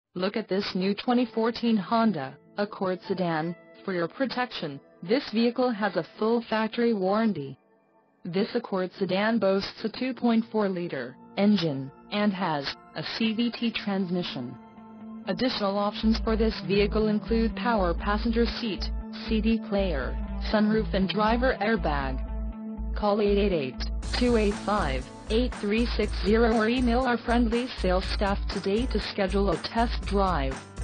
Look at this new 2014 Honda Accord sedan. For your protection, this vehicle has a full factory warranty. This Accord sedan boasts a 2.4-liter engine and has a CVT transmission. Additional options for this vehicle include power passenger seat, CD player, sunroof and driver airbag. Call 888-285-8360 or email our friendly sales staff today to schedule a test drive.